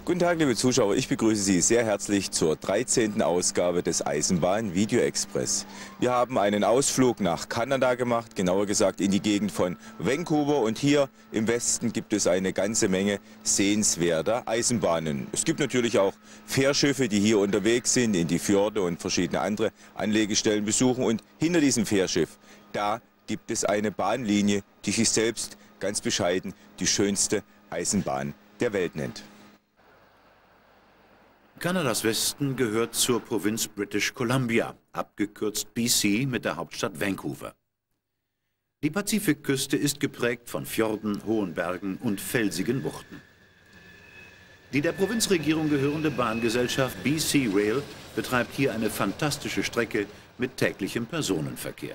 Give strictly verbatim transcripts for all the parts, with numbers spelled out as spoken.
Guten Tag, liebe Zuschauer, ich begrüße Sie sehr herzlich zur dreizehnten Ausgabe des Eisenbahn Video Express. Wir haben einen Ausflug nach Kanada gemacht, genauer gesagt in die Gegend von Vancouver, und hier im Westen gibt es eine ganze Menge sehenswerter Eisenbahnen. Es gibt natürlich auch Fährschiffe, die hier unterwegs sind, in die Fjorde und verschiedene andere Anlegestellen besuchen, und hinter diesem Fährschiff, da gibt es eine Bahnlinie, die sich selbst ganz bescheiden die schönste Eisenbahn der Welt nennt. Kanadas Westen gehört zur Provinz British Columbia, abgekürzt B C, mit der Hauptstadt Vancouver. Die Pazifikküste ist geprägt von Fjorden, hohen Bergen und felsigen Buchten. Die der Provinzregierung gehörende Bahngesellschaft B C Rail betreibt hier eine fantastische Strecke mit täglichem Personenverkehr.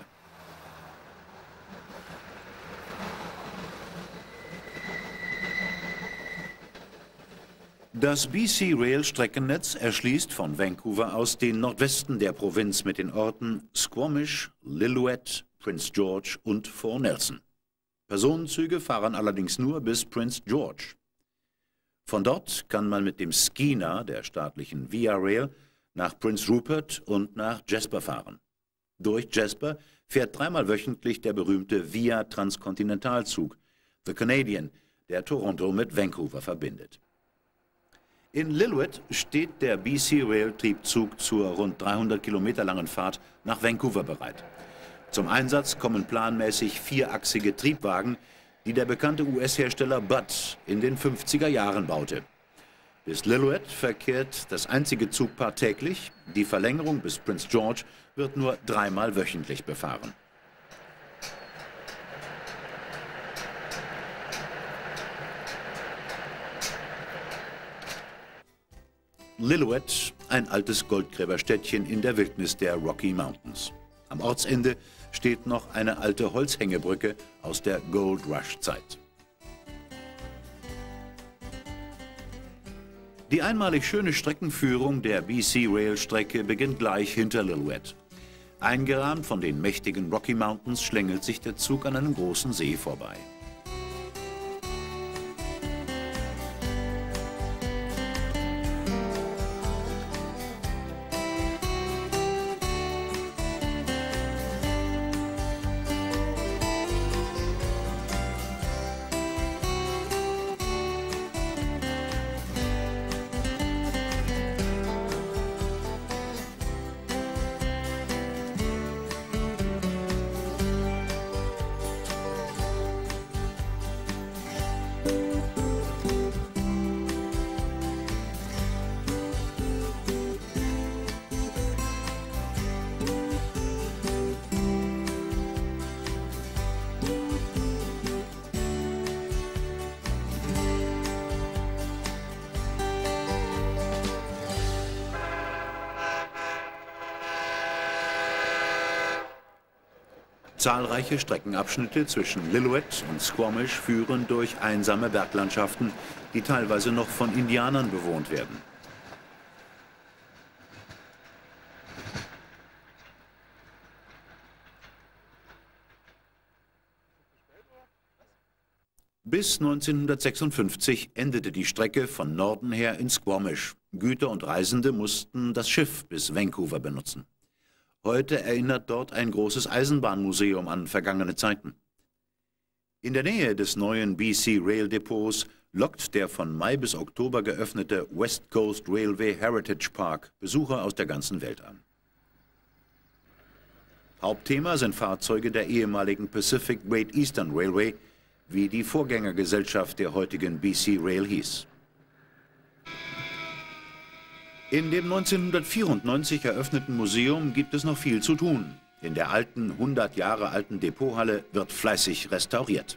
Das B C Rail Streckennetz erschließt von Vancouver aus den Nordwesten der Provinz mit den Orten Squamish, Lillooet, Prince George und Fort Nelson. Personenzüge fahren allerdings nur bis Prince George. Von dort kann man mit dem Skeena der staatlichen Via Rail nach Prince Rupert und nach Jasper fahren. Durch Jasper fährt dreimal wöchentlich der berühmte Via Transkontinentalzug, The Canadian, der Toronto mit Vancouver verbindet. In Lillooet steht der B C Rail Triebzug zur rund dreihundert Kilometer langen Fahrt nach Vancouver bereit. Zum Einsatz kommen planmäßig vierachsige Triebwagen, die der bekannte U S-Hersteller Budd in den fünfziger Jahren baute. Bis Lillooet verkehrt das einzige Zugpaar täglich, die Verlängerung bis Prince George wird nur dreimal wöchentlich befahren. Lillooet, ein altes Goldgräberstädtchen in der Wildnis der Rocky Mountains. Am Ortsende steht noch eine alte Holzhängebrücke aus der Gold Rush-Zeit. Die einmalig schöne Streckenführung der B C Rail-Strecke beginnt gleich hinter Lillooet. Eingerahmt von den mächtigen Rocky Mountains schlängelt sich der Zug an einem großen See vorbei. Zahlreiche Streckenabschnitte zwischen Lillooet und Squamish führen durch einsame Berglandschaften, die teilweise noch von Indianern bewohnt werden. Bis neunzehnhundertsechsundfünfzig endete die Strecke von Norden her in Squamish. Güter und Reisende mussten das Schiff bis Vancouver benutzen. Heute erinnert dort ein großes Eisenbahnmuseum an vergangene Zeiten. In der Nähe des neuen B C Rail Depots lockt der von Mai bis Oktober geöffnete West Coast Railway Heritage Park Besucher aus der ganzen Welt an. Hauptthema sind Fahrzeuge der ehemaligen Pacific Great Eastern Railway, wie die Vorgängergesellschaft der heutigen B C Rail hieß. In dem neunzehnhundertvierundneunzig eröffneten Museum gibt es noch viel zu tun. In der alten, hundert Jahre alten Depothalle wird fleißig restauriert.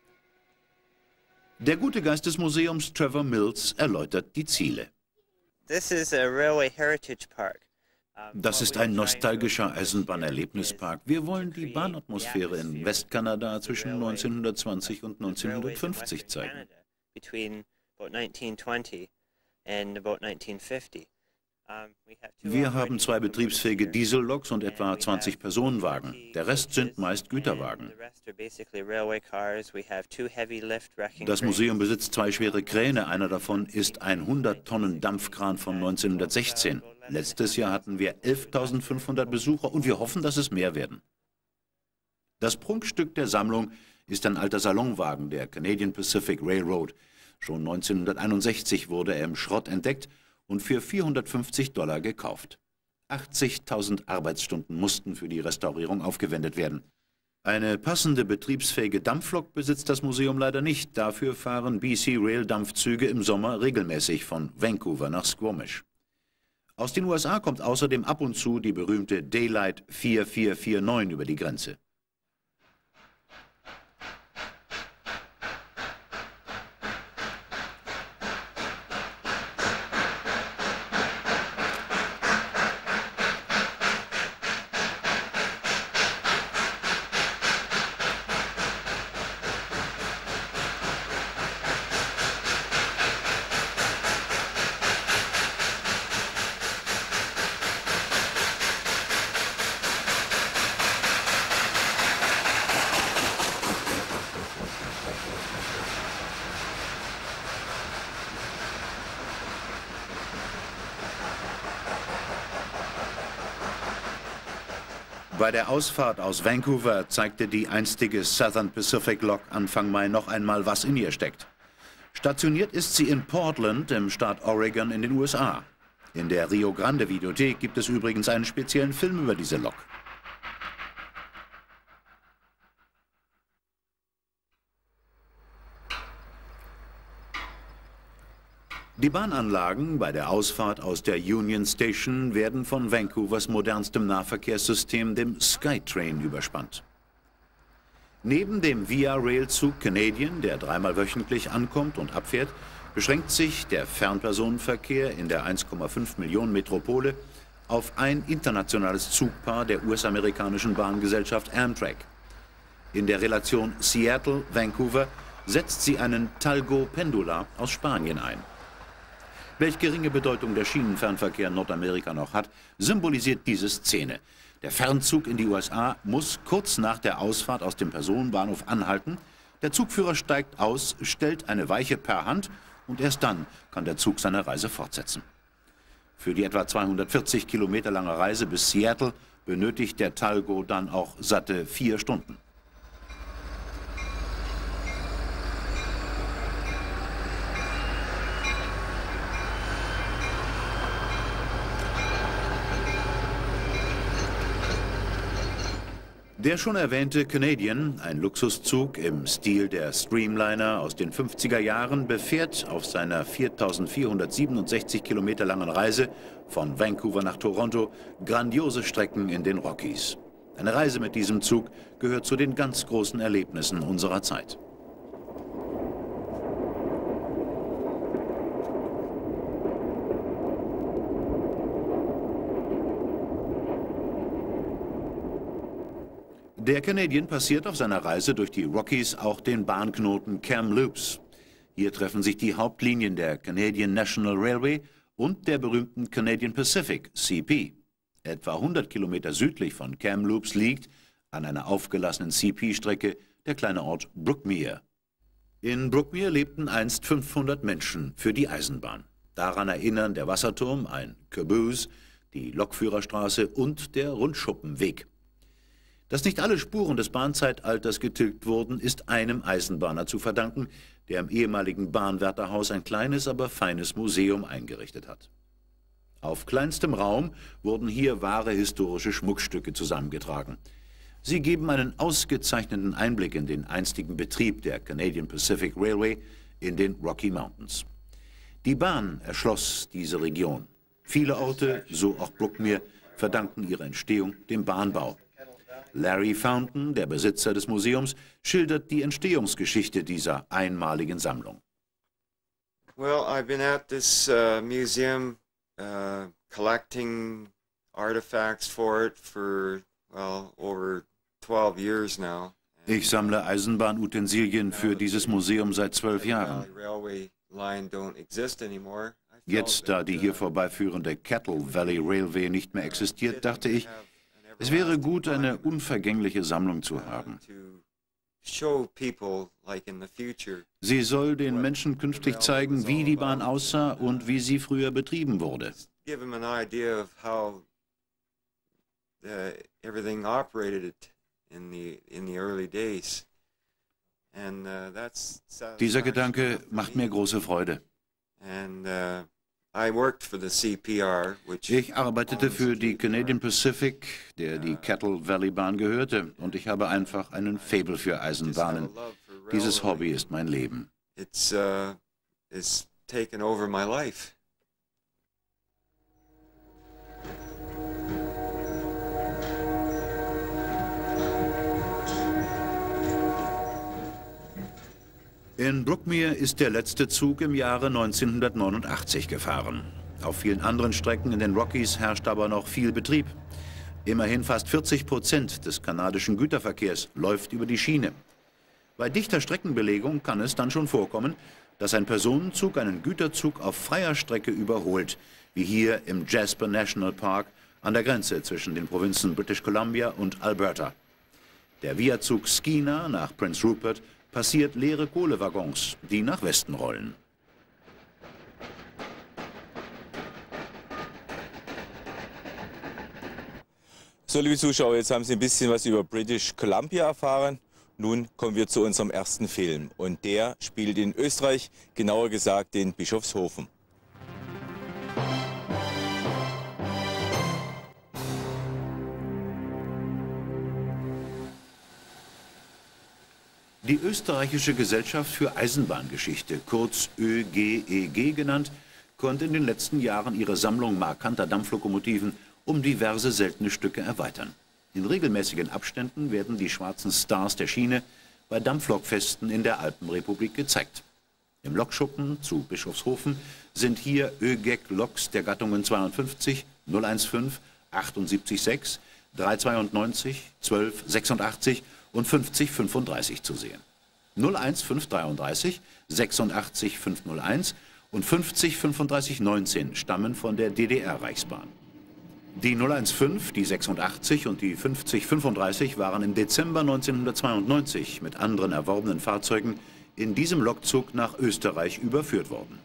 Der gute Geist des Museums, Trevor Mills, erläutert die Ziele. This is a railway heritage park. Das ist ein nostalgischer Eisenbahnerlebnispark. Wir wollen die Bahnatmosphäre in Westkanada zwischen neunzehnhundertzwanzig und neunzehnhundertfünfzig zeigen. Wir haben zwei betriebsfähige Dieselloks und etwa zwanzig Personenwagen. Der Rest sind meist Güterwagen. Das Museum besitzt zwei schwere Kräne. Einer davon ist ein hundert Tonnen Dampfkran von neunzehnhundertsechzehn. Letztes Jahr hatten wir elftausendfünfhundert Besucher und wir hoffen, dass es mehr werden. Das Prunkstück der Sammlung ist ein alter Salonwagen der Canadian Pacific Railroad. Schon neunzehnhunderteinundsechzig wurde er im Schrott entdeckt und für vierhundertfünfzig Dollar gekauft. achtzigtausend Arbeitsstunden mussten für die Restaurierung aufgewendet werden. Eine passende betriebsfähige Dampflok besitzt das Museum leider nicht. Dafür fahren B C Rail Dampfzüge im Sommer regelmäßig von Vancouver nach Squamish. Aus den U S A kommt außerdem ab und zu die berühmte Daylight vier vier vier neun über die Grenze. Bei der Ausfahrt aus Vancouver zeigte die einstige Southern Pacific Lok Anfang Mai noch einmal, was in ihr steckt. Stationiert ist sie in Portland im Staat Oregon in den U S A. In der Rio Grande Videothek gibt es übrigens einen speziellen Film über diese Lok. Die Bahnanlagen bei der Ausfahrt aus der Union Station werden von Vancouvers modernstem Nahverkehrssystem, dem SkyTrain, überspannt. Neben dem Via Rail-Zug Canadian, der dreimal wöchentlich ankommt und abfährt, beschränkt sich der Fernpersonenverkehr in der eins Komma fünf Millionen Metropole auf ein internationales Zugpaar der U S-amerikanischen Bahngesellschaft Amtrak. In der Relation Seattle-Vancouver setzt sie einen Talgo Pendula aus Spanien ein. Welch geringe Bedeutung der Schienenfernverkehr in Nordamerika noch hat, symbolisiert diese Szene. Der Fernzug in die U S A muss kurz nach der Ausfahrt aus dem Personenbahnhof anhalten. Der Zugführer steigt aus, stellt eine Weiche per Hand und erst dann kann der Zug seine Reise fortsetzen. Für die etwa zweihundertvierzig Kilometer lange Reise bis Seattle benötigt der Talgo dann auch satte vier Stunden. Der schon erwähnte Canadian, ein Luxuszug im Stil der Streamliner aus den fünfziger Jahren, befährt auf seiner viertausendvierhundertsiebenundsechzig Kilometer langen Reise von Vancouver nach Toronto grandiose Strecken in den Rockies. Eine Reise mit diesem Zug gehört zu den ganz großen Erlebnissen unserer Zeit. Der Canadian passiert auf seiner Reise durch die Rockies auch den Bahnknoten Kamloops. Hier treffen sich die Hauptlinien der Canadian National Railway und der berühmten Canadian Pacific, C P. Etwa hundert Kilometer südlich von Kamloops liegt, an einer aufgelassenen C P-Strecke, der kleine Ort Brookmere. In Brookmere lebten einst fünfhundert Menschen für die Eisenbahn. Daran erinnern der Wasserturm, ein Caboose, die Lokführerstraße und der Rundschuppenweg. Dass nicht alle Spuren des Bahnzeitalters getilgt wurden, ist einem Eisenbahner zu verdanken, der im ehemaligen Bahnwärterhaus ein kleines, aber feines Museum eingerichtet hat. Auf kleinstem Raum wurden hier wahre historische Schmuckstücke zusammengetragen. Sie geben einen ausgezeichneten Einblick in den einstigen Betrieb der Canadian Pacific Railway in den Rocky Mountains. Die Bahn erschloss diese Region. Viele Orte, so auch Brookmere, verdanken ihre Entstehung dem Bahnbau. Larry Fountain, der Besitzer des Museums, schildert die Entstehungsgeschichte dieser einmaligen Sammlung. Well, I've been at this uh, museum uh, collecting artifacts for it for, well, over twelve years now. Ich sammle Eisenbahnutensilien für dieses Museum seit zwölf Jahren. Jetzt, da die hier vorbeiführende Cattle Valley Railway nicht mehr existiert, dachte ich, es wäre gut, eine unvergängliche Sammlung zu haben. Sie soll den Menschen künftig zeigen, wie die Bahn aussah und wie sie früher betrieben wurde. Dieser Gedanke macht mir große Freude. Ich arbeitete für die Canadian Pacific, der die Cattle Valley Bahn gehörte, und ich habe einfach einen Faible für Eisenbahnen. Dieses Hobby ist mein Leben. It's, uh, it's taken over my life. In Brookmere ist der letzte Zug im Jahre neunzehnhundertneunundachtzig gefahren. Auf vielen anderen Strecken in den Rockies herrscht aber noch viel Betrieb. Immerhin fast vierzig Prozent des kanadischen Güterverkehrs läuft über die Schiene. Bei dichter Streckenbelegung kann es dann schon vorkommen, dass ein Personenzug einen Güterzug auf freier Strecke überholt, wie hier im Jasper National Park an der Grenze zwischen den Provinzen British Columbia und Alberta. Der Viazug Skeena nach Prince Rupert passiert leere Kohlewaggons, die nach Westen rollen. So, liebe Zuschauer, jetzt haben Sie ein bisschen was über British Columbia erfahren. Nun kommen wir zu unserem ersten Film. Und der spielt in Österreich, genauer gesagt in Bischofshofen. Die Österreichische Gesellschaft für Eisenbahngeschichte, kurz Ö G E G genannt, konnte in den letzten Jahren ihre Sammlung markanter Dampflokomotiven um diverse seltene Stücke erweitern. In regelmäßigen Abständen werden die schwarzen Stars der Schiene bei Dampflokfesten in der Alpenrepublik gezeigt. Im Lokschuppen zu Bischofshofen sind hier Ö G E G-Loks der Gattungen zweiundfünfzig, null fünfzehn, achtundsiebzig sechs, dreihundertzweiundneunzig, zwölf sechsundachtzig und fünfzig fünfunddreißig zu sehen. null eins fünf dreiunddreißig, sechsundachtzig fünfhunderteins und fünfzig fünfunddreißig neunzehn stammen von der D D R-Reichsbahn. Die null fünfzehn, die sechsundachtzig und die fünfzig fünfunddreißig waren im Dezember neunzehnhundertzweiundneunzig mit anderen erworbenen Fahrzeugen in diesem Lokzug nach Österreich überführt worden.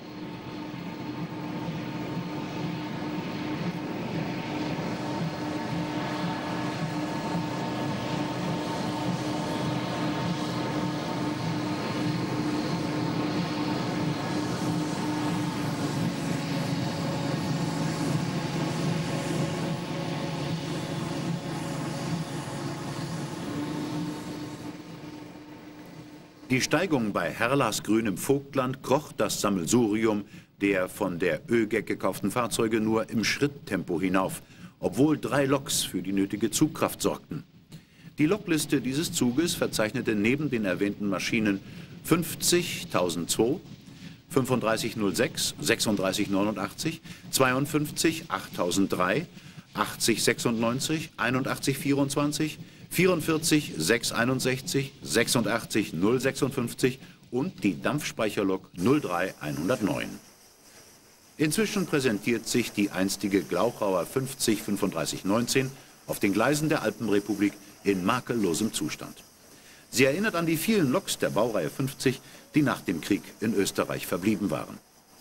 Die Steigung bei Herlasgrün im Vogtland kroch das Sammelsurium der von der Ö G E G gekauften Fahrzeuge nur im Schritttempo hinauf, obwohl drei Loks für die nötige Zugkraft sorgten. Die Lokliste dieses Zuges verzeichnete neben den erwähnten Maschinen fünfzig tausendzwei, fünfunddreißig null sechs, sechsunddreißig neunundachtzig, zweiundfünfzig achttausenddrei, achtzig sechsundneunzig, einundachtzig vierundzwanzig, vierundvierzig sechshunderteinundsechzig, sechsundachtzig null sechsundfünfzig und die Dampfspeicherlok null drei hundertneun. Inzwischen präsentiert sich die einstige Glauchauer fünfzig fünfunddreißig neunzehn auf den Gleisen der Alpenrepublik in makellosem Zustand. Sie erinnert an die vielen Loks der Baureihe fünfzig, die nach dem Krieg in Österreich verblieben waren.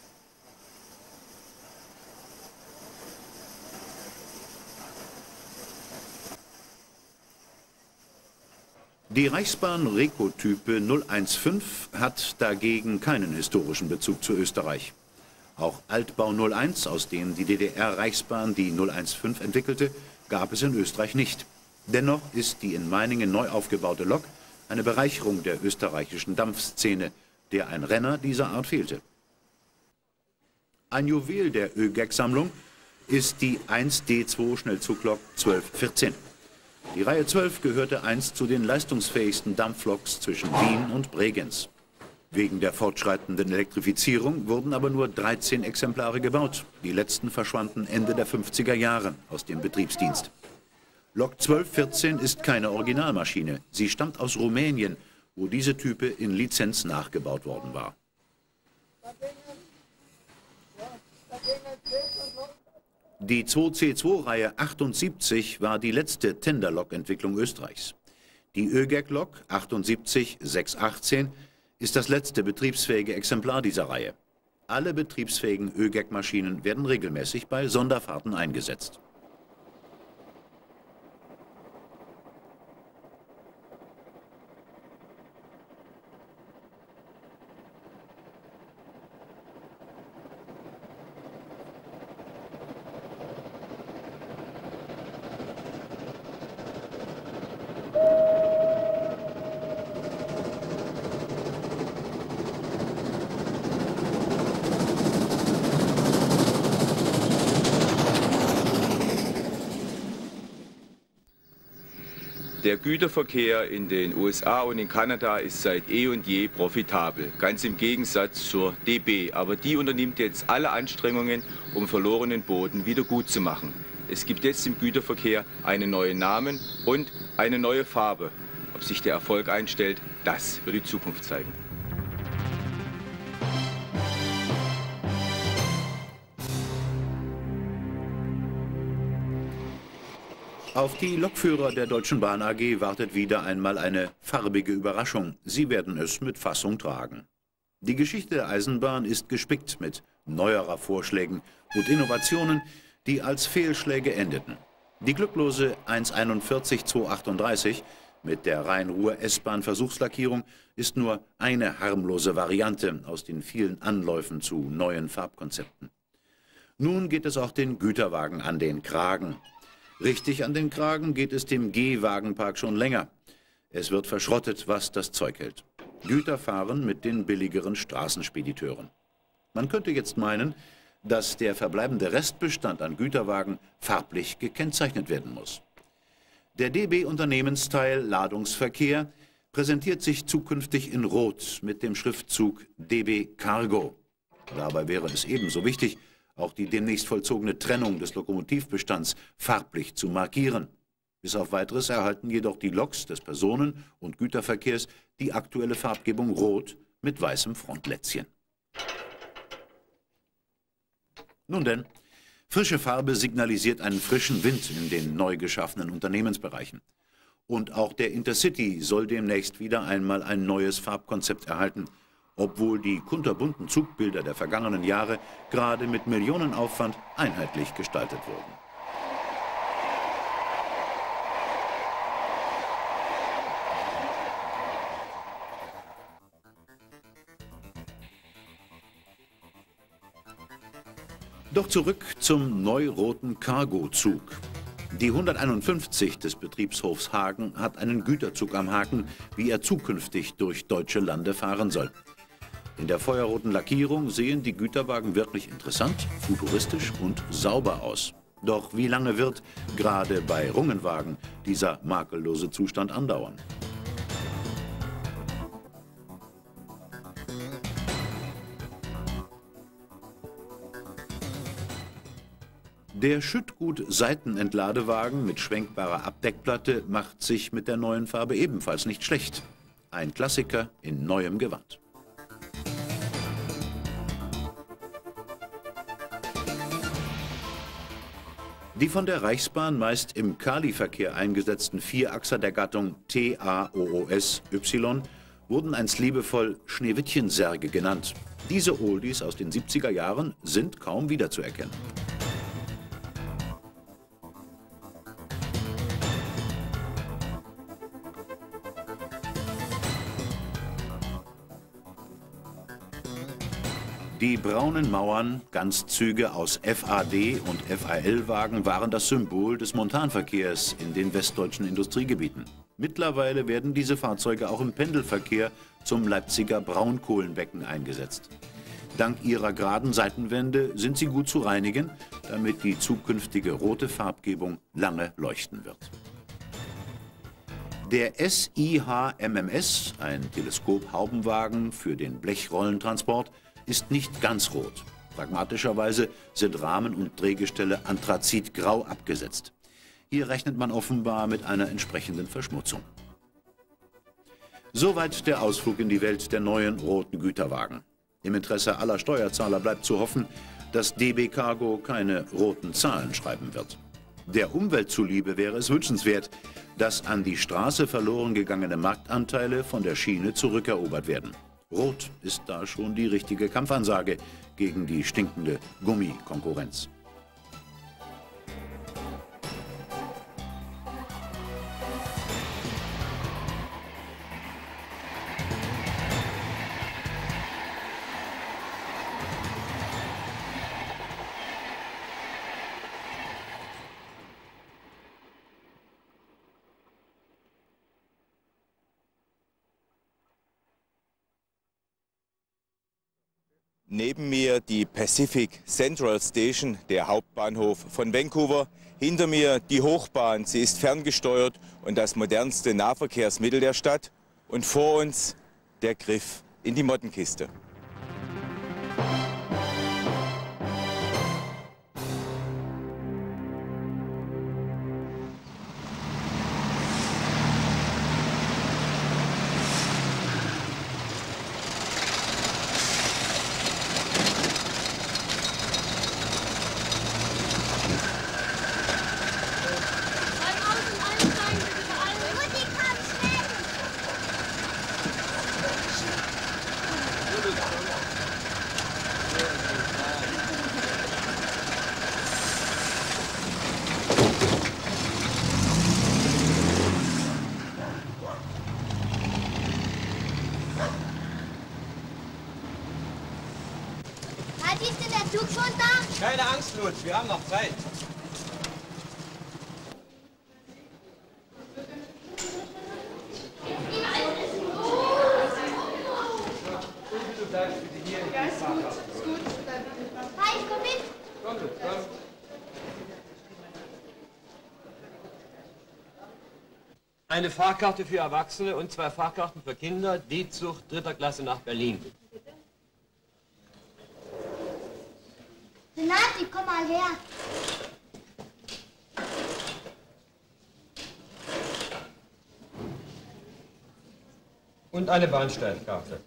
Die Reichsbahn Reco-Type null fünfzehn hat dagegen keinen historischen Bezug zu Österreich. Auch Altbau null eins, aus dem die D D R-Reichsbahn die null fünfzehn entwickelte, gab es in Österreich nicht. Dennoch ist die in Meiningen neu aufgebaute Lok eine Bereicherung der österreichischen Dampfszene, der ein Renner dieser Art fehlte. Ein Juwel der Ö G E G-Sammlung ist die eins D zwei Schnellzuglok zwölf vierzehn. Die Reihe zwölf gehörte einst zu den leistungsfähigsten Dampfloks zwischen Wien und Bregenz. Wegen der fortschreitenden Elektrifizierung wurden aber nur dreizehn Exemplare gebaut. Die letzten verschwanden Ende der fünfziger Jahre aus dem Betriebsdienst. Lok zwölf vierzehn ist keine Originalmaschine. Sie stammt aus Rumänien, wo diese Type in Lizenz nachgebaut worden war. Die zwei C zwei Reihe achtundsiebzig war die letzte Tenderlok-Entwicklung Österreichs. Die ÖGEC-Lok achtundsiebzig sechshundertachtzehn ist das letzte betriebsfähige Exemplar dieser Reihe. Alle betriebsfähigen ÖGEC-Maschinen werden regelmäßig bei Sonderfahrten eingesetzt. Der Güterverkehr in den U S A und in Kanada ist seit eh und je profitabel, ganz im Gegensatz zur D B. Aber die unternimmt jetzt alle Anstrengungen, um verlorenen Boden wieder gut zu machen. Es gibt jetzt im Güterverkehr einen neuen Namen und eine neue Farbe. Ob sich der Erfolg einstellt, das wird die Zukunft zeigen. Auf die Lokführer der Deutschen Bahn A G wartet wieder einmal eine farbige Überraschung. Sie werden es mit Fassung tragen. Die Geschichte der Eisenbahn ist gespickt mit neuerer Vorschlägen und Innovationen, die als Fehlschläge endeten. Die glücklose eins einundvierzig zweihundertachtunddreißig mit der Rhein-Ruhr-S-Bahn-Versuchslackierung ist nur eine harmlose Variante aus den vielen Anläufen zu neuen Farbkonzepten. Nun geht es auch den Güterwagen an den Kragen. Richtig an den Kragen geht es dem G-Wagenpark schon länger. Es wird verschrottet, was das Zeug hält. Güter fahren mit den billigeren Straßenspediteuren. Man könnte jetzt meinen, dass der verbleibende Restbestand an Güterwagen farblich gekennzeichnet werden muss. Der D B-Unternehmensteil Ladungsverkehr präsentiert sich zukünftig in Rot mit dem Schriftzug D B Cargo. Dabei wäre es ebenso wichtig, auch die demnächst vollzogene Trennung des Lokomotivbestands farblich zu markieren. Bis auf Weiteres erhalten jedoch die Loks des Personen- und Güterverkehrs die aktuelle Farbgebung Rot mit weißem Frontlätzchen. Nun denn, frische Farbe signalisiert einen frischen Wind in den neu geschaffenen Unternehmensbereichen. Und auch der Intercity soll demnächst wieder einmal ein neues Farbkonzept erhalten, obwohl die kunterbunten Zugbilder der vergangenen Jahre gerade mit Millionenaufwand einheitlich gestaltet wurden. Doch zurück zum neu-roten Cargo-Zug. Die hunderteinundfünfzig des Betriebshofs Hagen hat einen Güterzug am Haken, wie er zukünftig durch deutsche Lande fahren soll. In der feuerroten Lackierung sehen die Güterwagen wirklich interessant, futuristisch und sauber aus. Doch wie lange wird, gerade bei Rungenwagen, dieser makellose Zustand andauern? Der Schüttgut-Seitenentladewagen mit schwenkbarer Abdeckplatte macht sich mit der neuen Farbe ebenfalls nicht schlecht. Ein Klassiker in neuem Gewand. Die von der Reichsbahn meist im Kali-Verkehr eingesetzten Vierachser der Gattung T A O O S Y wurden einst liebevoll Schneewittchensärge genannt. Diese Oldies aus den siebziger Jahren sind kaum wiederzuerkennen. Die braunen Mauern, Ganzzüge aus F A D und F A L-Wagen waren das Symbol des Montanverkehrs in den westdeutschen Industriegebieten. Mittlerweile werden diese Fahrzeuge auch im Pendelverkehr zum Leipziger Braunkohlenbecken eingesetzt. Dank ihrer geraden Seitenwände sind sie gut zu reinigen, damit die zukünftige rote Farbgebung lange leuchten wird. Der S I H M M S, ein Teleskop-Haubenwagen für den Blechrollentransport, ist nicht ganz rot. Pragmatischerweise sind Rahmen und Drehgestelle anthrazitgrau abgesetzt. Hier rechnet man offenbar mit einer entsprechenden Verschmutzung. Soweit der Ausflug in die Welt der neuen roten Güterwagen. Im Interesse aller Steuerzahler bleibt zu hoffen, dass D B Cargo keine roten Zahlen schreiben wird. Der Umwelt zuliebe wäre es wünschenswert, dass an die Straße verloren gegangene Marktanteile von der Schiene zurückerobert werden. Rot ist da schon die richtige Kampfansage gegen die stinkende Gummikonkurrenz. Neben mir die Pacific Central Station, der Hauptbahnhof von Vancouver. Hinter mir die Hochbahn, sie ist ferngesteuert und das modernste Nahverkehrsmittel der Stadt. Und vor uns der Griff in die Mottenkiste. Ist denn der Zug schon da? Keine Angst, Lutz, wir haben noch Zeit. Hi, ich komm mit. Komm, Lutz, komm. Eine Fahrkarte für Erwachsene und zwei Fahrkarten für Kinder, D-Zug dritter Klasse nach Berlin. Renati, komm mal her. Und eine Bahnsteigkarte.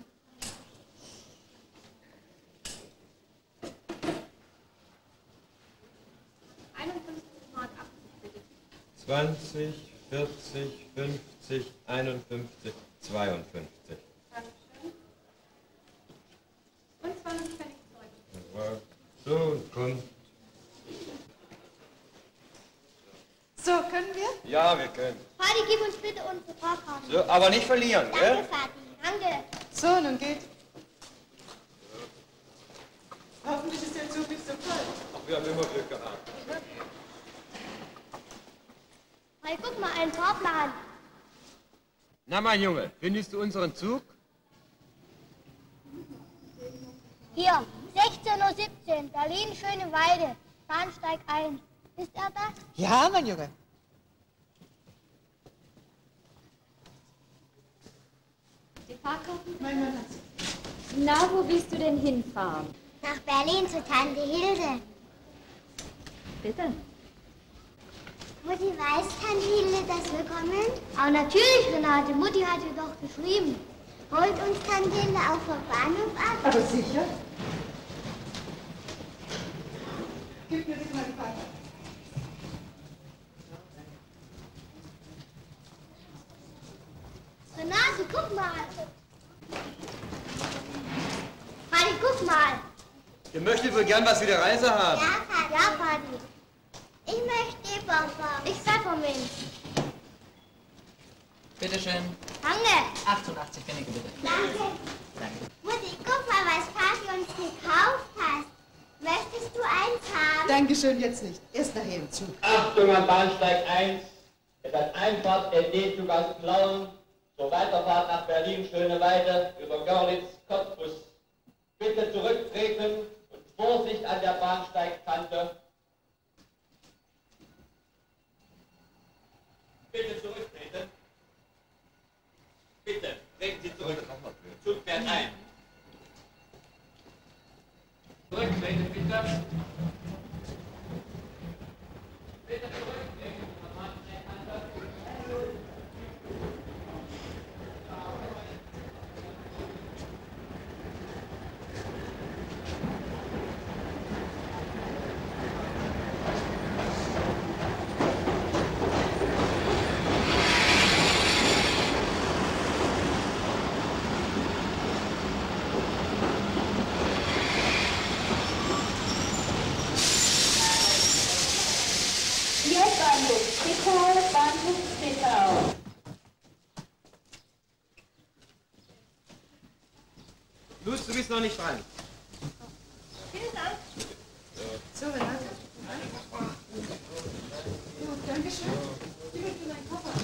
einundfünfzig Mark ab, bitte. zwanzig, vierzig, fünfzig, einundfünfzig, zweiundfünfzig. Dankeschön. Und zwanzig Pfennig zurück. So, kommt. So, können wir? Ja, wir können. Fadi, gib uns bitte unsere Fahrkarte. So, aber nicht verlieren, Danke, gell? Fadi. Danke. So, nun geht. Hoffentlich ist der Zug nicht so voll. Ach, wir haben immer Glück gehabt. Hey, guck mal, ein Fahrplan. Na, mein Junge, findest du unseren Zug? Hier, sechzehn Uhr siebzehn, Berlin-Schöneweide, Bahnsteig eins. Ist er das? Ja, mein Junge. Die Fahrkarten? Mein Mann hat's. Na, wo willst du denn hinfahren? Nach Berlin zu Tante Hilde. Bitte? Mutti, weiß Tante Hilde, dass wir kommen? Aber natürlich, Renate. Mutti hat dir doch geschrieben. Holt uns Tante Hilde auch vom Bahnhof ab? Aber sicher. Gib mir bitte mal die Fahrkarte. Renate, guck mal. Fadi, guck mal. Ihr möchtet wohl gern was für die Reise haben. Ja, Fadi. Ja, Fadi. Ich möchte Bonbon. Ich Pfefferminz. Bitte schön. Danke. achtundachtzig Pfennige bitte. Danke. Danke. Mutti, guck mal, was Fadi uns gekauft hat. Möchtest du eins haben? Dankeschön, jetzt nicht. Erst nachher im Zug. Achtung am Bahnsteig eins. Es hat Einfahrt der D-Zug aus Plauen zur Weiterfahrt nach Berlin-Schöneweide über Görlitz, Cottbus. Bitte zurücktreten und Vorsicht an der Bahnsteigkante. Bitte zurücktreten. Bitte, treten Sie zurück. Zug fährt ein. Zurücktreten, bitte. Bitte zurücktreten. bitte auf. Luz, du bist noch nicht dran. Vielen Dank. So, Renate. Ja, danke schön. Gib mir für deinen Koffer.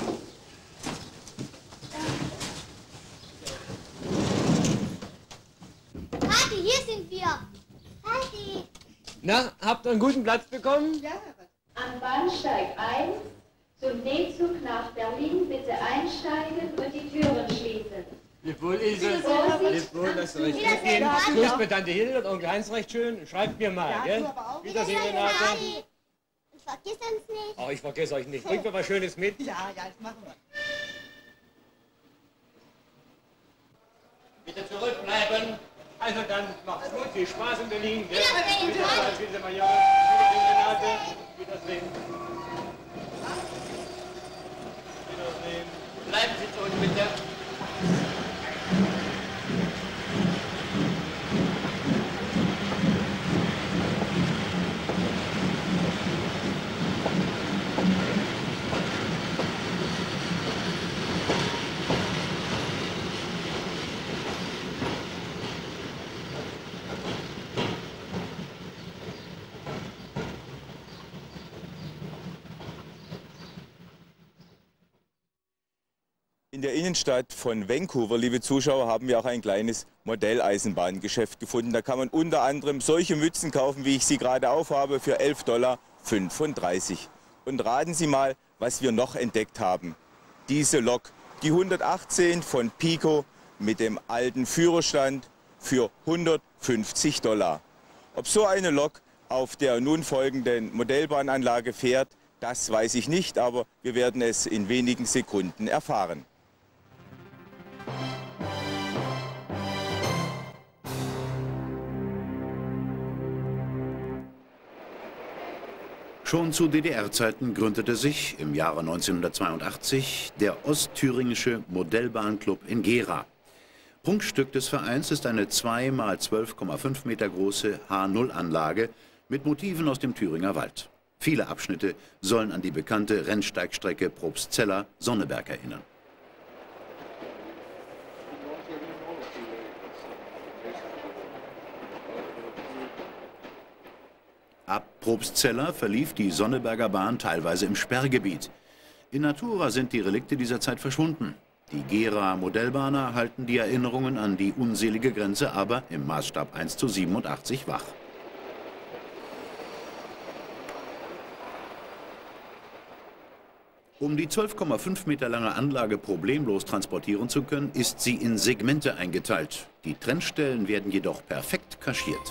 Vati, hier sind wir. Vati. Na, habt ihr einen guten Platz bekommen? Ja, Herbert. Am Bahnsteig eins zum D-Zug nach Berlin bitte einsteigen und die Türen schließen. Wie wohl ist es? Vorsicht. Wie wohl, dass du recht Wiedersehen, mitgehen. Vati. Grüß mir Tante Hilde und Onkel Heinz recht schön. Schreibt mir mal, Ja, gell? du aber auch. Wiedersehen, Wiedersehen, Renate. Vati. Und vergiss uns nicht. Oh, ich vergesse euch nicht. Bringt mir was Schönes mit. Ja, ja, das machen wir. Bitte zurückbleiben. Also dann macht's gut. Viel Spaß in Berlin, gell? Wiedersehen, Wiedersehen, Wiedersehen, Major. Wiedersehen, Renate. Wiedersehen. Wiedersehen. Bleiben Sie zu uns, bitte. In der Innenstadt von Vancouver, liebe Zuschauer, haben wir auch ein kleines Modelleisenbahngeschäft gefunden. Da kann man unter anderem solche Mützen kaufen, wie ich sie gerade aufhabe, für elf Dollar fünfunddreißig. Und raten Sie mal, was wir noch entdeckt haben. Diese Lok, die hundertachtzehn von Pico mit dem alten Führerstand für hundertfünfzig Dollar. Ob so eine Lok auf der nun folgenden Modellbahnanlage fährt, das weiß ich nicht, aber wir werden es in wenigen Sekunden erfahren. Schon zu D D R-Zeiten gründete sich im Jahre neunzehnhundertzweiundachtzig der Ostthüringische Modellbahnclub in Gera. Prunkstück des Vereins ist eine zwei mal zwölf Komma fünf Meter große H null Anlage mit Motiven aus dem Thüringer Wald. Viele Abschnitte sollen an die bekannte Rennsteigstrecke Probstzella-Sonneberg erinnern. Ab Probstzella verlief die Sonneberger Bahn teilweise im Sperrgebiet. In Natura sind die Relikte dieser Zeit verschwunden. Die Gera Modellbahner halten die Erinnerungen an die unselige Grenze aber im Maßstab eins zu siebenundachtzig wach. Um die zwölf Komma fünf Meter lange Anlage problemlos transportieren zu können, ist sie in Segmente eingeteilt. Die Trennstellen werden jedoch perfekt kaschiert.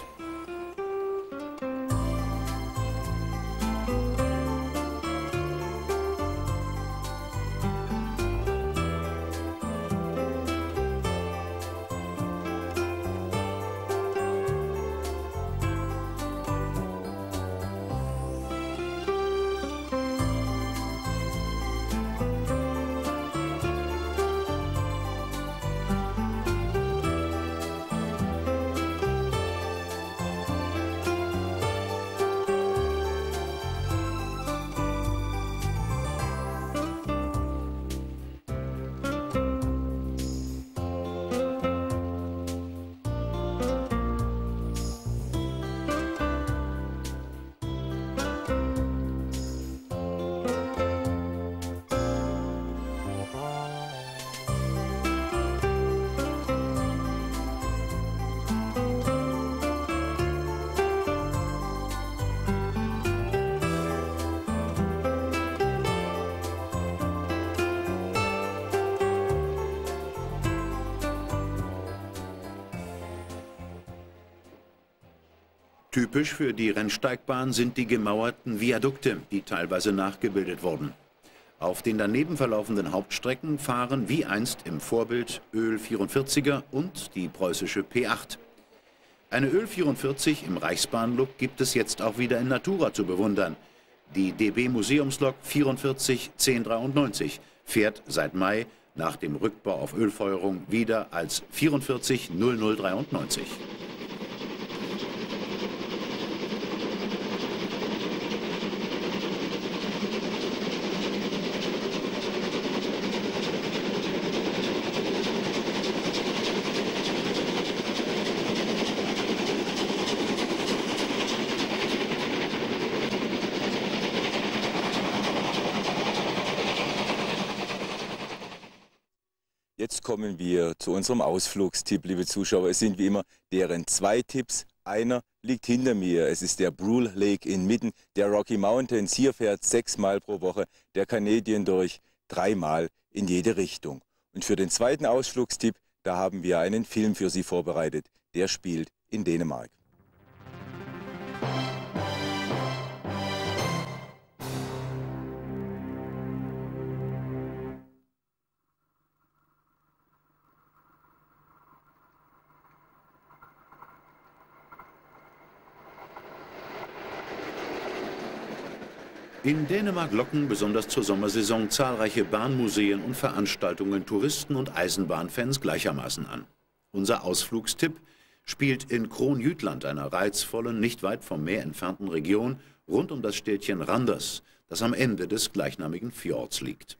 Typisch für die Rennsteigbahn sind die gemauerten Viadukte, die teilweise nachgebildet wurden. Auf den daneben verlaufenden Hauptstrecken fahren wie einst im Vorbild Öl vierundvierziger und die preußische P acht. Eine Öl vierundvierzig im Reichsbahnlook gibt es jetzt auch wieder in Natura zu bewundern. Die D B Museumslok vierundvierzig zehn dreiundneunzig fährt seit Mai nach dem Rückbau auf Ölfeuerung wieder als vierundvierzig null null dreiundneunzig. kommen wir zu unserem Ausflugstipp, liebe Zuschauer. Es sind wie immer deren zwei Tipps. Einer liegt hinter mir. Es ist der Brule Lake inmitten der Rocky Mountains. Hier fährt sechsmal pro Woche der Canadian durch, dreimal in jede Richtung. Und für den zweiten Ausflugstipp, da haben wir einen Film für Sie vorbereitet. Der spielt in Dänemark. In Dänemark locken besonders zur Sommersaison zahlreiche Bahnmuseen und Veranstaltungen Touristen und Eisenbahnfans gleichermaßen an. Unser Ausflugstipp spielt in Kronjütland, einer reizvollen, nicht weit vom Meer entfernten Region rund um das Städtchen Randers, das am Ende des gleichnamigen Fjords liegt.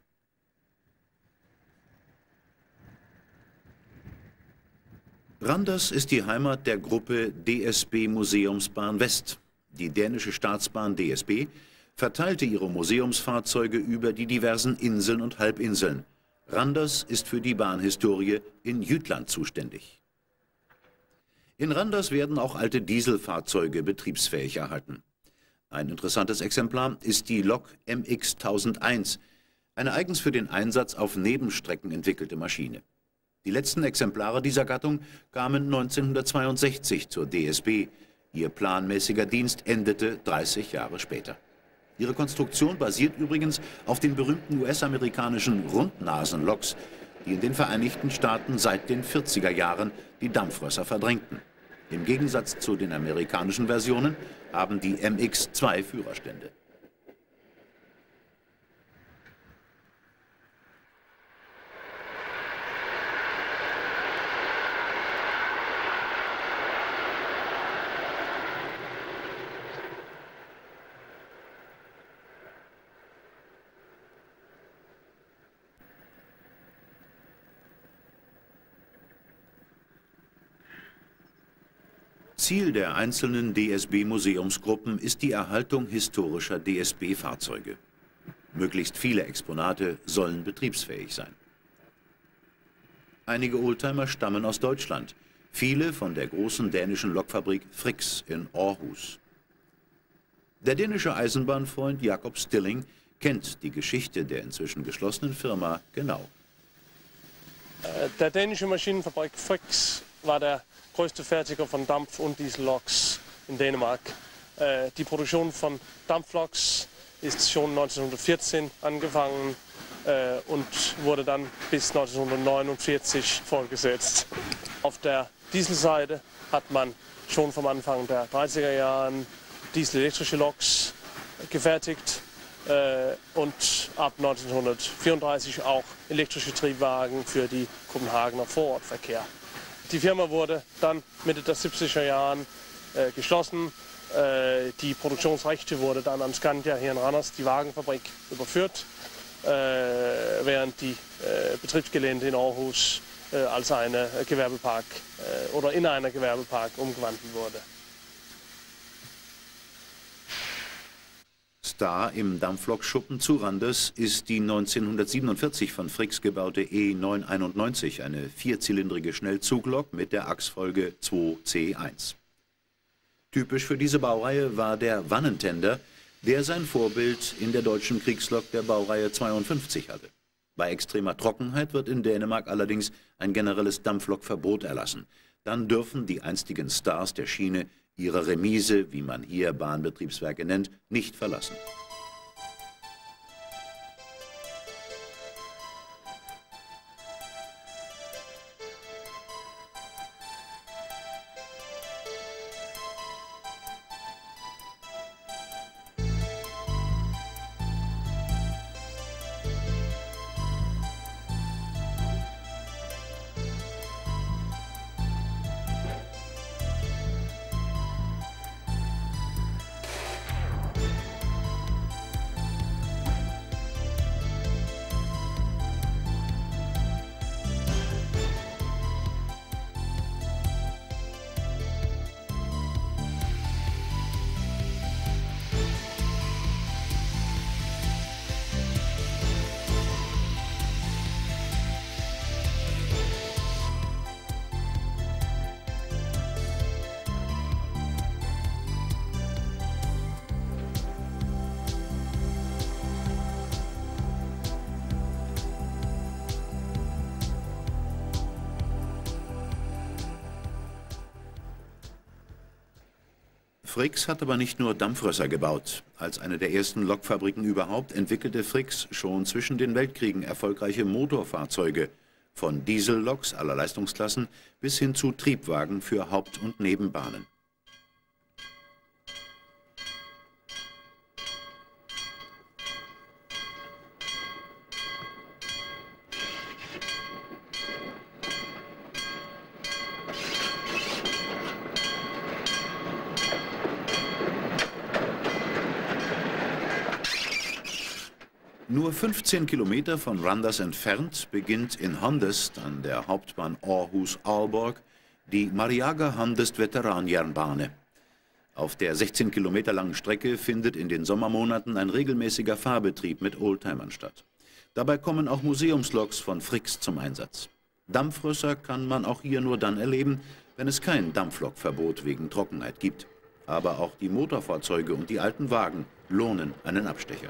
Randers ist die Heimat der Gruppe D S B Museumsbahn West. Die dänische Staatsbahn D S B verteilte ihre Museumsfahrzeuge über die diversen Inseln und Halbinseln. Randers ist für die Bahnhistorie in Jütland zuständig. In Randers werden auch alte Dieselfahrzeuge betriebsfähig erhalten. Ein interessantes Exemplar ist die Lok M X tausendeins, eine eigens für den Einsatz auf Nebenstrecken entwickelte Maschine. Die letzten Exemplare dieser Gattung kamen neunzehnhundertzweiundsechzig zur D S B. Ihr planmäßiger Dienst endete dreißig Jahre später. Ihre Konstruktion basiert übrigens auf den berühmten U S-amerikanischen Rundnasenloks, die in den Vereinigten Staaten seit den vierziger Jahren die Dampfrösser verdrängten. Im Gegensatz zu den amerikanischen Versionen haben die M X zwei Führerstände. Ziel der einzelnen D S B-Museumsgruppen ist die Erhaltung historischer D S B-Fahrzeuge. Möglichst viele Exponate sollen betriebsfähig sein. Einige Oldtimer stammen aus Deutschland, viele von der großen dänischen Lokfabrik Frix in Aarhus. Der dänische Eisenbahnfreund Jakob Stilling kennt die Geschichte der inzwischen geschlossenen Firma genau. Der dänische Maschinenfabrik Frix war der größte Fertiger von Dampf- und Dieselloks in Dänemark. Äh, die Produktion von Dampfloks ist schon neunzehnhundertvierzehn angefangen äh, und wurde dann bis neunzehnhundertneunundvierzig fortgesetzt. Auf der Dieselseite hat man schon vom Anfang der dreißiger Jahren dieselelektrische Loks gefertigt äh, und ab neunzehnhundertvierunddreißig auch elektrische Triebwagen für die Kopenhagener Vorortverkehr. Die Firma wurde dann Mitte der siebziger Jahren äh, geschlossen. Äh, die Produktionsrechte wurde dann an Scandia hier in Randers, die Wagenfabrik, überführt, äh, während die äh, Betriebsgelände in Aarhus äh, als eine Gewerbepark äh, oder in einer Gewerbepark umgewandelt wurde. Star im Dampflokschuppen zu Randers ist die neunzehnhundertsiebenundvierzig von Frix gebaute E neunhunderteinundneunzig, eine vierzylindrige Schnellzuglok mit der Achsfolge zwei C eins. Typisch für diese Baureihe war der Wannentender, der sein Vorbild in der deutschen Kriegslok der Baureihe zweiundfünfzig hatte. Bei extremer Trockenheit wird in Dänemark allerdings ein generelles Dampflokverbot erlassen. Dann dürfen die einstigen Stars der Schiene ihre Remise, wie man hier Bahnbetriebswerke nennt, nicht verlassen. Fricks hat aber nicht nur Dampfrösser gebaut. Als eine der ersten Lokfabriken überhaupt entwickelte Fricks schon zwischen den Weltkriegen erfolgreiche Motorfahrzeuge, von Dieselloks aller Leistungsklassen bis hin zu Triebwagen für Haupt- und Nebenbahnen. Nur fünfzehn Kilometer von Randers entfernt beginnt in Hondest an der Hauptbahn Aarhus-Aalborg die Mariager-Hondest-Veteranjernbahn. Auf der sechzehn Kilometer langen Strecke findet in den Sommermonaten ein regelmäßiger Fahrbetrieb mit Oldtimern statt. Dabei kommen auch Museumsloks von Fricks zum Einsatz. Dampfrösser kann man auch hier nur dann erleben, wenn es kein Dampflokverbot wegen Trockenheit gibt. Aber auch die Motorfahrzeuge und die alten Wagen lohnen einen Abstecher.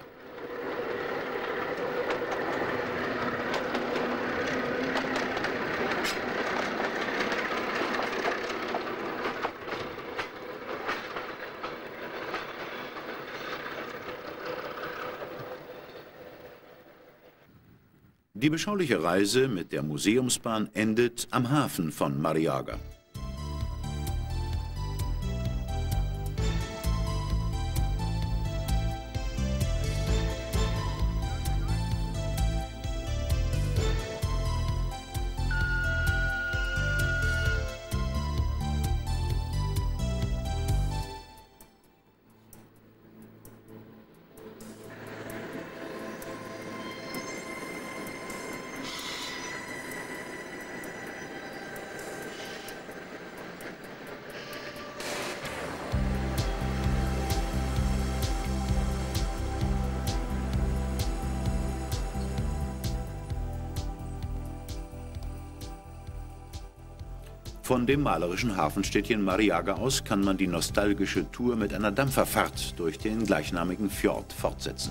Die beschauliche Reise mit der Museumsbahn endet am Hafen von Mariager. Von dem malerischen Hafenstädtchen Mariager aus kann man die nostalgische Tour mit einer Dampferfahrt durch den gleichnamigen Fjord fortsetzen.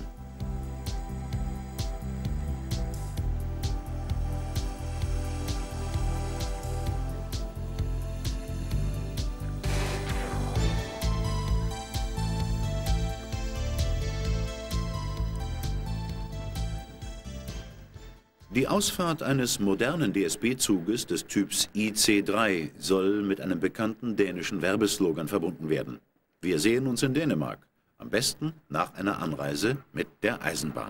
Die Ausfahrt eines modernen D S B-Zuges des Typs I C drei soll mit einem bekannten dänischen Werbeslogan verbunden werden. Wir sehen uns in Dänemark. Am besten nach einer Anreise mit der Eisenbahn.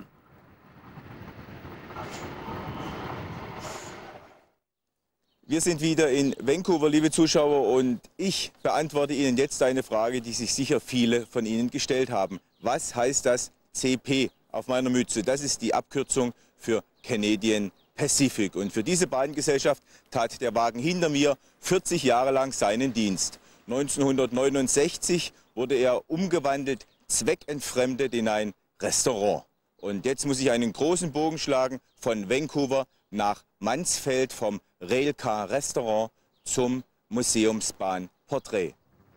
Wir sind wieder in Vancouver, liebe Zuschauer, und ich beantworte Ihnen jetzt eine Frage, die sich sicher viele von Ihnen gestellt haben. Was heißt das C P auf meiner Mütze? Das ist die Abkürzung für Canadian Pacific. Und für diese Bahngesellschaft tat der Wagen hinter mir vierzig Jahre lang seinen Dienst. neunzehnhundertneunundsechzig wurde er umgewandelt, zweckentfremdet in ein Restaurant. Und jetzt muss ich einen großen Bogen schlagen von Vancouver nach Mansfeld, vom Railcar Restaurant zum Museumsbahn Porträt.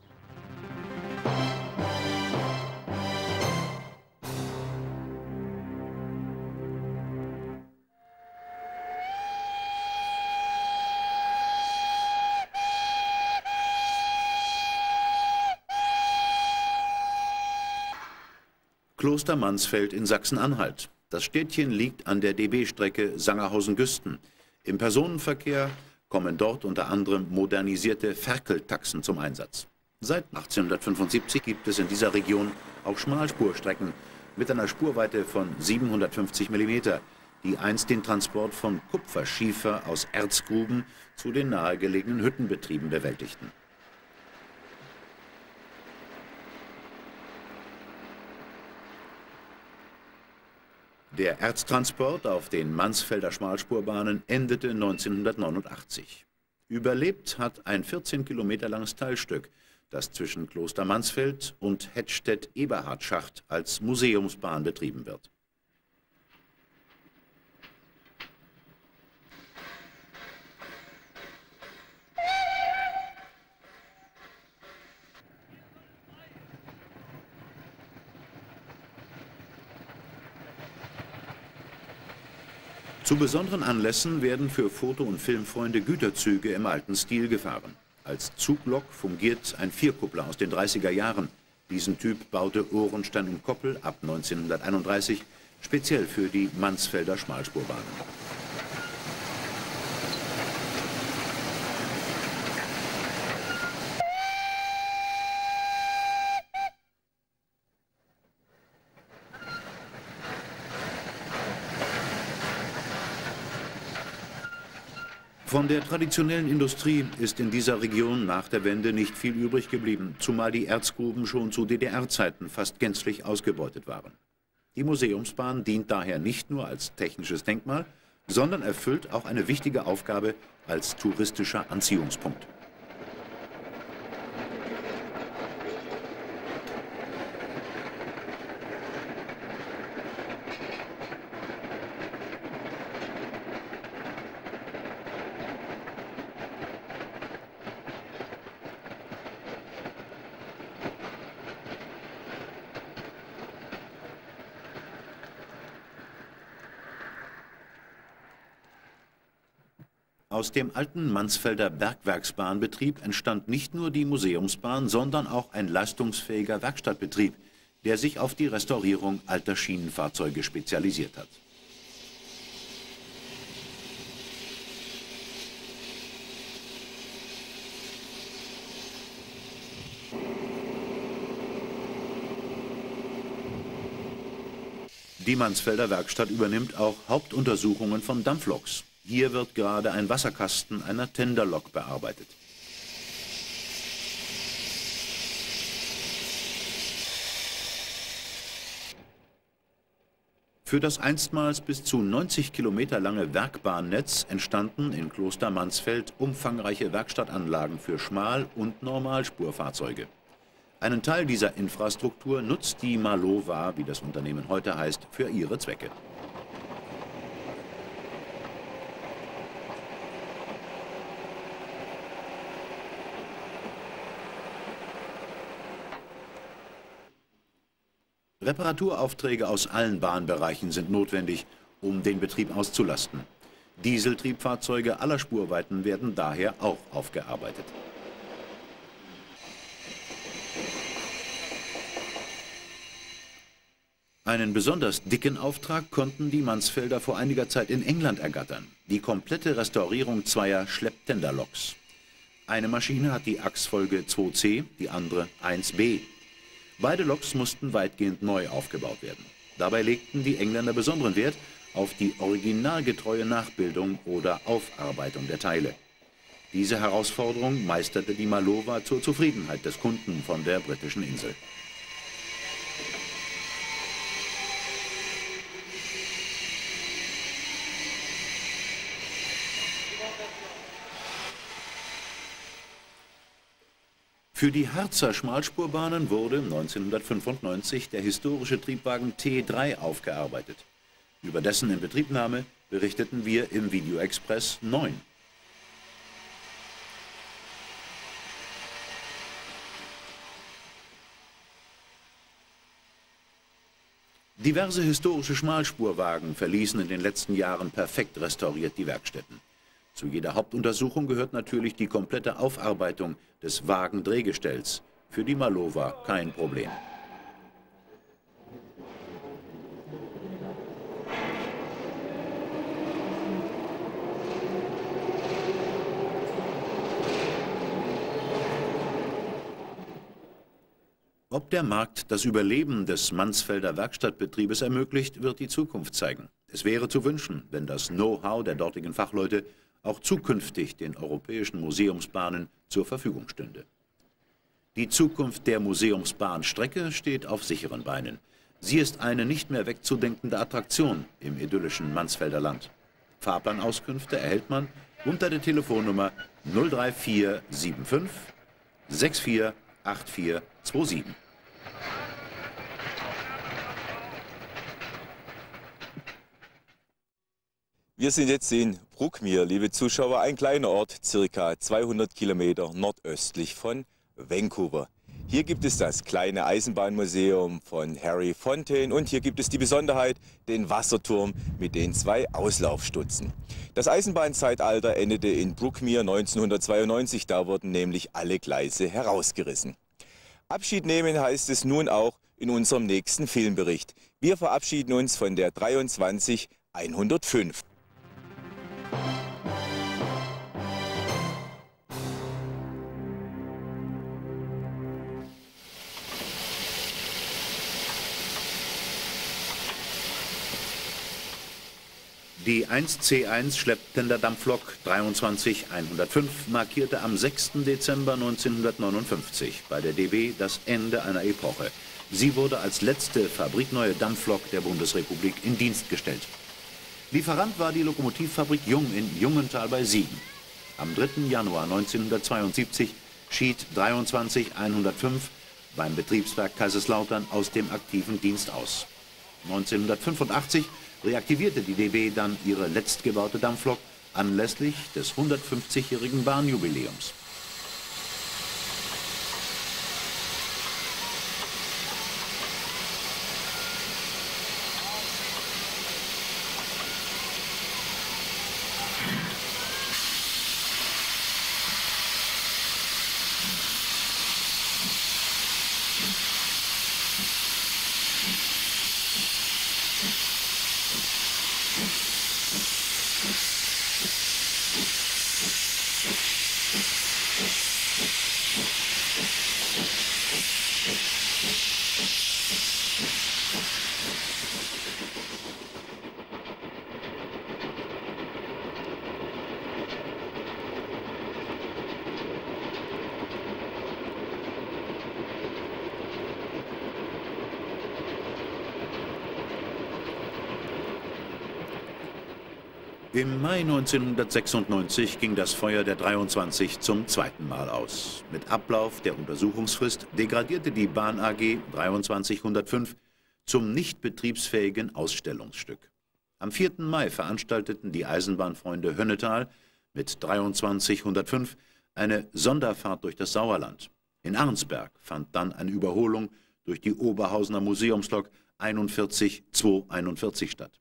Kloster Mansfeld in Sachsen-Anhalt. Das Städtchen liegt an der D B-Strecke Sangerhausen-Güsten. Im Personenverkehr kommen dort unter anderem modernisierte Ferkeltaxen zum Einsatz. Seit achtzehnhundertfünfundsiebzig gibt es in dieser Region auch Schmalspurstrecken mit einer Spurweite von siebenhundertfünfzig Millimeter, die einst den Transport von Kupferschiefer aus Erzgruben zu den nahegelegenen Hüttenbetrieben bewältigten. Der Erztransport auf den Mansfelder Schmalspurbahnen endete neunzehnhundertneunundachtzig. Überlebt hat ein vierzehn Kilometer langes Teilstück, das zwischen Kloster Mansfeld und Hettstedt-Eberhardschacht als Museumsbahn betrieben wird. Zu besonderen Anlässen werden für Foto- und Filmfreunde Güterzüge im alten Stil gefahren. Als Zuglok fungiert ein Vierkuppler aus den dreißiger Jahren, Diesen Typ baute Ohrenstein und Koppel ab neunzehnhunderteinunddreißig speziell für die Mansfelder Schmalspurbahnen. Von der traditionellen Industrie ist in dieser Region nach der Wende nicht viel übrig geblieben, zumal die Erzgruben schon zu D D R-Zeiten fast gänzlich ausgebeutet waren. Die Museumsbahn dient daher nicht nur als technisches Denkmal, sondern erfüllt auch eine wichtige Aufgabe als touristischer Anziehungspunkt. Aus dem alten Mansfelder Bergwerksbahnbetrieb entstand nicht nur die Museumsbahn, sondern auch ein leistungsfähiger Werkstattbetrieb, der sich auf die Restaurierung alter Schienenfahrzeuge spezialisiert hat. Die Mansfelder Werkstatt übernimmt auch Hauptuntersuchungen von Dampfloks. Hier wird gerade ein Wasserkasten einer Tenderlok bearbeitet. Für das einstmals bis zu neunzig Kilometer lange Werkbahnnetz entstanden in Kloster Mansfeld umfangreiche Werkstattanlagen für Schmal- und Normalspurfahrzeuge. Einen Teil dieser Infrastruktur nutzt die Malowa, wie das Unternehmen heute heißt, für ihre Zwecke. Reparaturaufträge aus allen Bahnbereichen sind notwendig, um den Betrieb auszulasten. Dieseltriebfahrzeuge aller Spurweiten werden daher auch aufgearbeitet. Einen besonders dicken Auftrag konnten die Mansfelder vor einiger Zeit in England ergattern: die komplette Restaurierung zweier Schlepptenderloks. Eine Maschine hat die Achsfolge zwei C, die andere eins B. Beide Loks mussten weitgehend neu aufgebaut werden. Dabei legten die Engländer besonderen Wert auf die originalgetreue Nachbildung oder Aufarbeitung der Teile. Diese Herausforderung meisterte die Malowa zur Zufriedenheit des Kunden von der britischen Insel. Für die Harzer Schmalspurbahnen wurde neunzehnhundertfünfundneunzig der historische Triebwagen T drei aufgearbeitet. Über dessen Inbetriebnahme berichteten wir im Video Express neun. Diverse historische Schmalspurwagen verließen in den letzten Jahren perfekt restauriert die Werkstätten. Zu jeder Hauptuntersuchung gehört natürlich die komplette Aufarbeitung des Wagendrehgestells. Für die Malowa kein Problem. Ob der Markt das Überleben des Mansfelder Werkstattbetriebes ermöglicht, wird die Zukunft zeigen. Es wäre zu wünschen, wenn das Know-how der dortigen Fachleute auch zukünftig den europäischen Museumsbahnen zur Verfügung stünde. Die Zukunft der Museumsbahnstrecke steht auf sicheren Beinen. Sie ist eine nicht mehr wegzudenkende Attraktion im idyllischen Mansfelder Land. Fahrplanauskünfte erhält man unter der Telefonnummer null drei vier sieben fünf sechs vier acht vier zwei sieben. Wir sind jetzt in Bruckmere, liebe Zuschauer, ein kleiner Ort, circa zweihundert Kilometer nordöstlich von Vancouver. Hier gibt es das kleine Eisenbahnmuseum von Harry Fontaine und hier gibt es die Besonderheit, den Wasserturm mit den zwei Auslaufstutzen. Das Eisenbahnzeitalter endete in Bruckmere neunzehnhundertzweiundneunzig, da wurden nämlich alle Gleise herausgerissen. Abschied nehmen heißt es nun auch in unserem nächsten Filmbericht. Wir verabschieden uns von der dreiundzwanzig hundertfünf. Die eins C eins Schlepptenderdampflok dreiundzwanzig hundertfünf markierte am sechsten Dezember neunzehnhundertneunundfünfzig bei der D B das Ende einer Epoche. Sie wurde als letzte fabrikneue Dampflok der Bundesrepublik in Dienst gestellt. Lieferant war die Lokomotivfabrik Jung in Jungenthal bei Siegen. Am dritten Januar neunzehnhundertzweiundsiebzig schied dreiundzwanzig hundertfünf beim Betriebswerk Kaiserslautern aus dem aktiven Dienst aus. neunzehnhundertfünfundachtzig reaktivierte die D B dann ihre letztgebaute Dampflok anlässlich des hundertfünfzigjährigen Bahnjubiläums. Im Mai neunzehnhundertsechsundneunzig ging das Feuer der dreiundzwanzig zum zweiten Mal aus. Mit Ablauf der Untersuchungsfrist degradierte die Bahn A G dreiundzwanzig hundertfünf zum nicht betriebsfähigen Ausstellungsstück. Am vierten Mai veranstalteten die Eisenbahnfreunde Hönnetal mit dreiundzwanzig hundertfünf eine Sonderfahrt durch das Sauerland. In Arnsberg fand dann eine Überholung durch die Oberhausener Museumslok einundvierzig zweihunderteinundvierzig statt.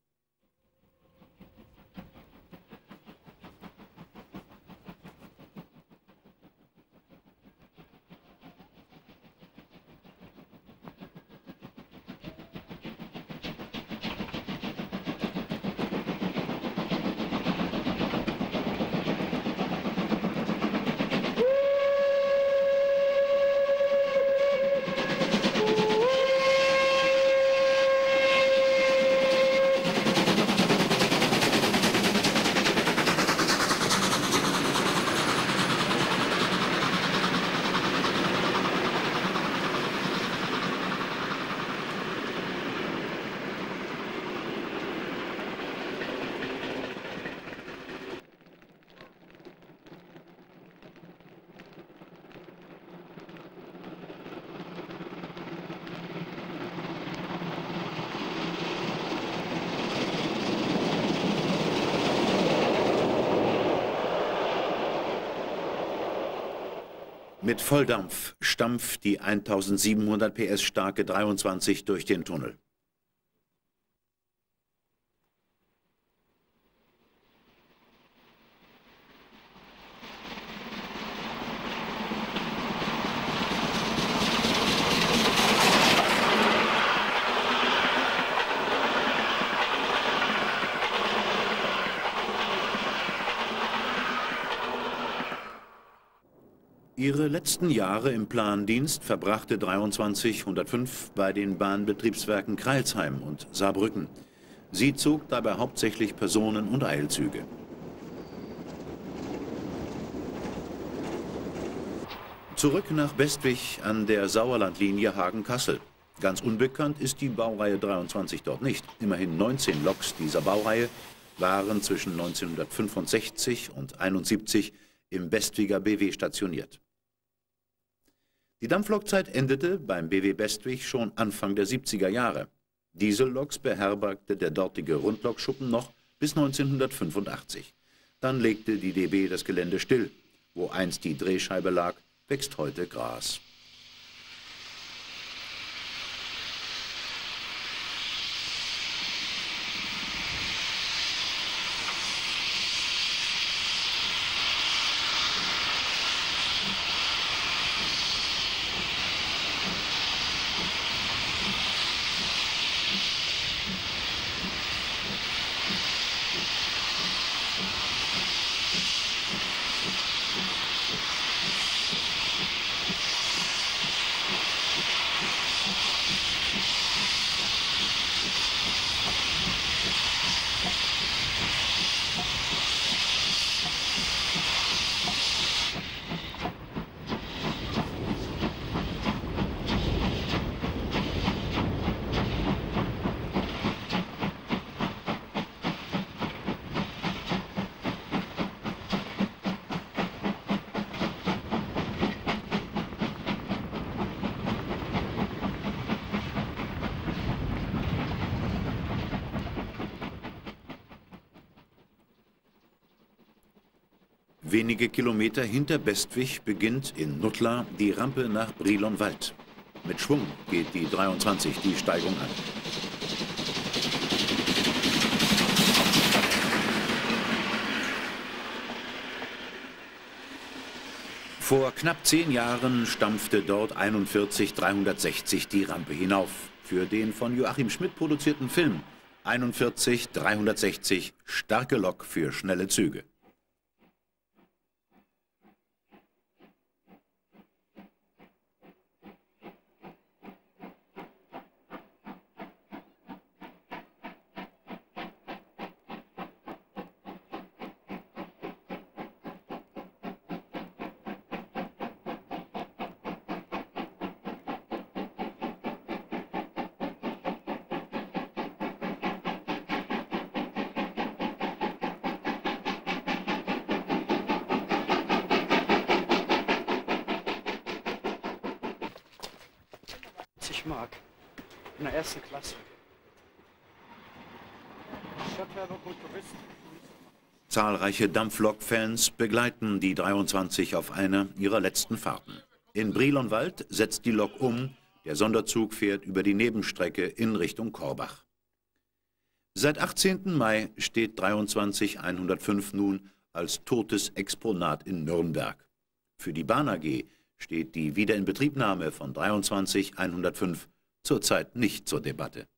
Mit Volldampf stampft die eintausendsiebenhundert P S starke dreiundzwanzig durch den Tunnel. Ihre letzten Jahre im Plandienst verbrachte dreiundzwanzig hundertfünf bei den Bahnbetriebswerken Crailsheim und Saarbrücken. Sie zog dabei hauptsächlich Personen- und Eilzüge. Zurück nach Bestwig an der Sauerlandlinie Hagen-Kassel. Ganz unbekannt ist die Baureihe dreiundzwanzig dort nicht. Immerhin neunzehn Loks dieser Baureihe waren zwischen neunzehnhundertfünfundsechzig und einundsiebzig im Bestwiger B W stationiert. Die Dampflokzeit endete beim B W Bestwig schon Anfang der siebziger Jahre. Dieselloks beherbergte der dortige Rundlokschuppen noch bis neunzehnhundertfünfundachtzig. Dann legte die D B das Gelände still. Wo einst die Drehscheibe lag, wächst heute Gras. Wenige Kilometer hinter Bestwig beginnt in Nuttlar die Rampe nach Brilonwald. Mit Schwung geht die dreiundzwanzig die Steigung an. Vor knapp zehn Jahren stampfte dort einundvierzig dreihundertsechzig die Rampe hinauf. Für den von Joachim Schmidt produzierten Film einundvierzig dreihundertsechzig, starke Lok für schnelle Züge. Mark in der ersten Klasse. Stadtwerbung und Touristen. Zahlreiche Dampflok-Fans begleiten die dreiundzwanzig auf einer ihrer letzten Fahrten. In Brilonwald setzt die Lok um, der Sonderzug fährt über die Nebenstrecke in Richtung Korbach. Seit achtzehnten Mai steht dreiundzwanzig hundertfünf nun als totes Exponat in Nürnberg. Für die Bahn A G steht die Wiederinbetriebnahme von dreiundzwanzig hundertfünf zurzeit nicht zur Debatte.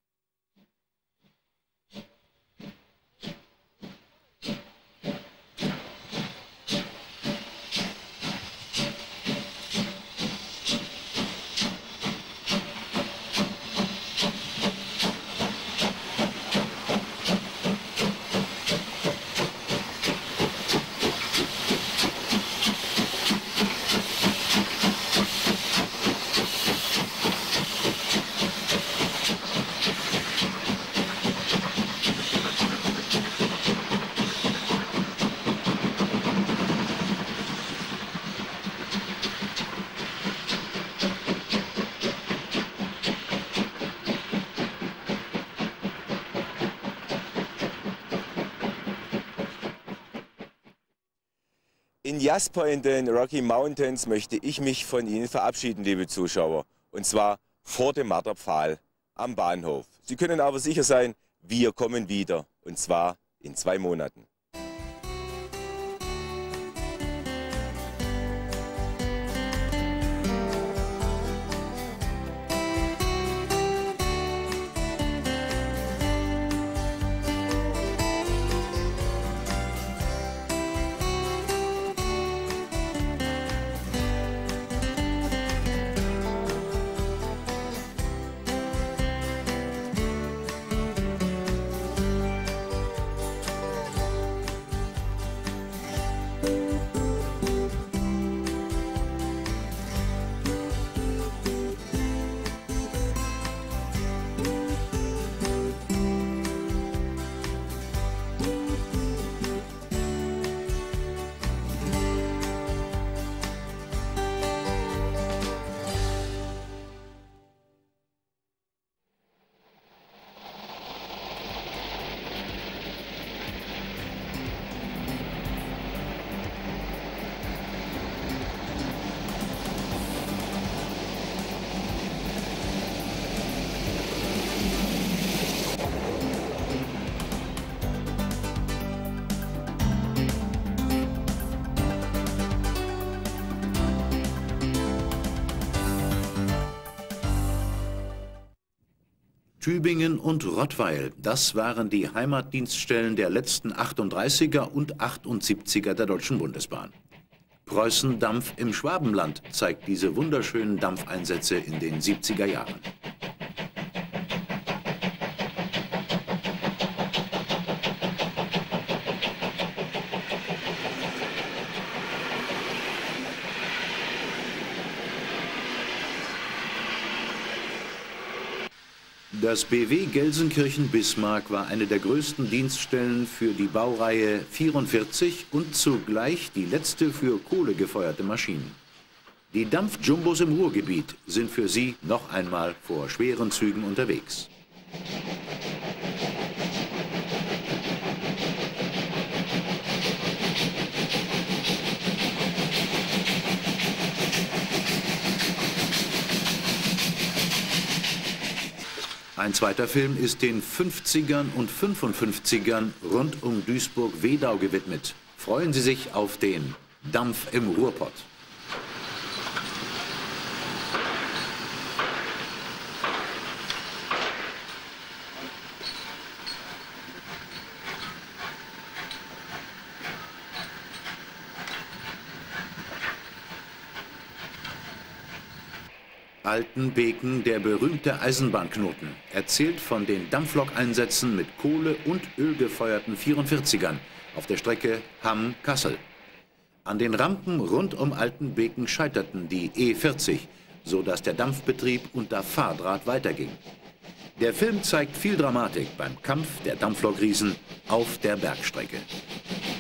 In Jasper in den Rocky Mountains möchte ich mich von Ihnen verabschieden, liebe Zuschauer. Und zwar vor dem Marterpfahl am Bahnhof. Sie können aber sicher sein, wir kommen wieder. Und zwar in zwei Monaten. Tübingen und Rottweil, das waren die Heimatdienststellen der letzten achtunddreißiger und achtundsiebziger der Deutschen Bundesbahn. Preußen-Dampf im Schwabenland zeigt diese wunderschönen Dampfeinsätze in den siebziger Jahren. Das B W Gelsenkirchen-Bismarck war eine der größten Dienststellen für die Baureihe vierundvierzig und zugleich die letzte für Kohle gefeuerte Maschinen. Die Dampfjumbos im Ruhrgebiet sind für sie noch einmal vor schweren Zügen unterwegs. Ein zweiter Film ist den fünfzigern und fünfundfünfzigern rund um Duisburg-Wedau gewidmet. Freuen Sie sich auf den Dampf im Ruhrpott. Altenbeken, der berühmte Eisenbahnknoten, erzählt von den Dampflokeinsätzen mit Kohle- und Öl gefeuerten vierundvierzigern auf der Strecke Hamm-Kassel. An den Rampen rund um Altenbeken scheiterten die E vierzig, sodass der Dampfbetrieb unter Fahrdraht weiterging. Der Film zeigt viel Dramatik beim Kampf der Dampflokriesen auf der Bergstrecke.